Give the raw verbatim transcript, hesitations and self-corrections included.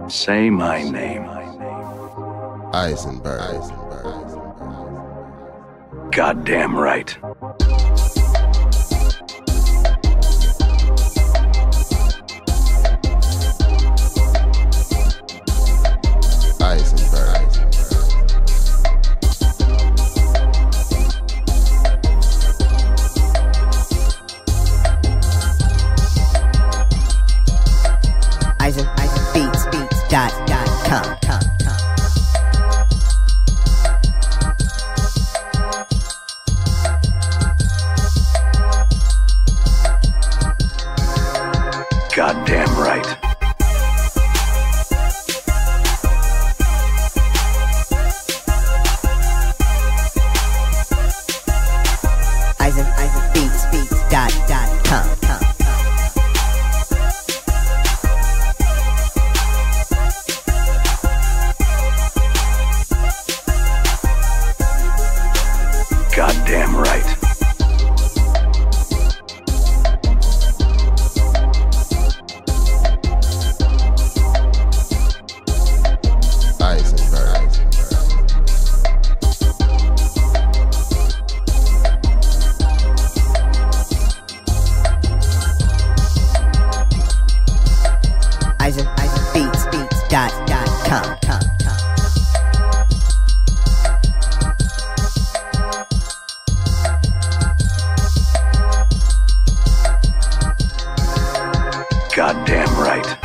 Say my name. Izenburg. Goddamn right. Izenburg. Eisen, Eisen Beats, Beats, dot, dot, com, com, com. Goddamn right. Eisen, Eisen Beats, Beats, dot, dot, com, com. Goddamn right. Izenburg. Eisen, Eisen Beats, Beats, dot, dot, com, com, com. Goddamn right.